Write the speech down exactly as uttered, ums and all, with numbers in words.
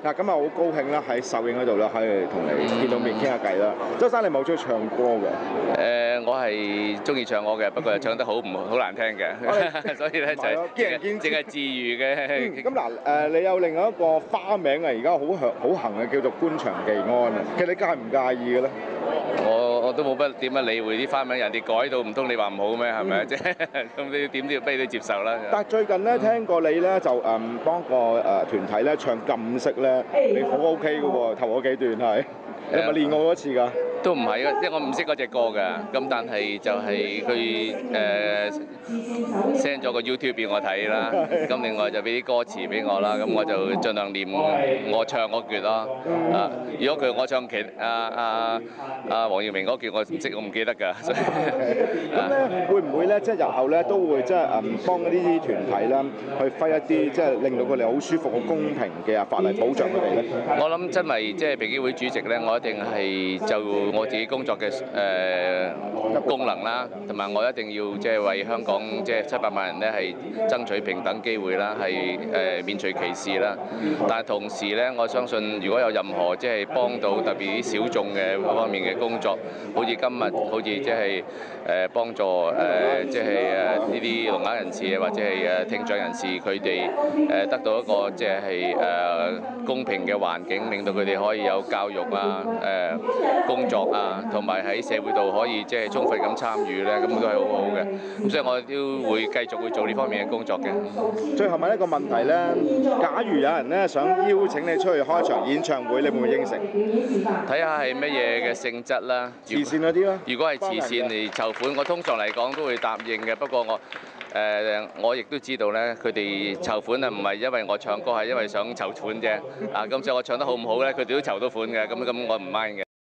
嗱，今日好高興啦，喺首映嗰度啦，可以同你見到面傾下偈啦。周生，你冇中意唱歌嘅？ 誒，我係中意唱歌嘅，不過唱得好唔好難聽嘅，所以咧就係見仁見智淨係自娛嘅。 咁嗱誒，你有另外一個花名啊，而家好響好行嘅，叫做官場技安啊。其實你介唔介意嘅咧？ 我我都冇乜點樣理會啲花名，人哋改到唔通你話唔好咩？係咪啊？即係咁你點都要俾你接受啦。 但係最近咧聽過你咧就誒幫個誒團體咧唱禁色咧，你好 OK 嘅喎，頭嗰幾段係，你係咪練過好多次㗎？ 都唔係嘅，即係我唔識嗰隻歌㗎。咁但係就係佢誒 send 咗個 YouTube 俾我睇啦。咁另外就俾啲歌詞俾我啦。咁我就盡量練我唱嗰橛咯。啊，如果佢我唱其啊啊啊黃耀明嗰橛，我唔識，我唔記得㗎。所以咁咧會唔會咧即係日後咧都會即係誒幫呢啲團體啦去揮一啲即係令到佢哋好舒服、好公平嘅法例保障佢哋咧？ 我諗真係即係評議會主席咧，我一定係就我自己工作嘅誒、呃、功能啦，同埋我一定要即係為香港即係七百萬人咧係爭取平等機會啦，係誒、呃、免除歧視啦。但係同時咧，我相信如果有任何即係幫到特別啲小眾嘅方面嘅工作，好似今日好似即係誒幫助誒即係誒呢啲聾啞人士或者係誒聽障人士，佢哋誒得到一個即係誒公平嘅環境，令到佢哋可以有教育啊誒。呃工作啊，同埋喺社會度可以即係充分咁參與咧，咁都係好好嘅。咁所以我都會繼續去做呢方面嘅工作嘅。 最後問一個問題咧，假如有人咧想邀請你出去開場演唱會，你會唔會應承？ 睇下係乜嘢嘅性質啦。 慈善嗰啲啦。 如果係慈善嚟籌款，我通常嚟講都會答應嘅。不過我誒、呃、我亦都知道咧，佢哋籌款啊唔係因為我唱歌，係因為想籌款啫。啊咁所以我唱得好唔好咧，佢哋都籌到款嘅。咁咁我唔 mind 嘅。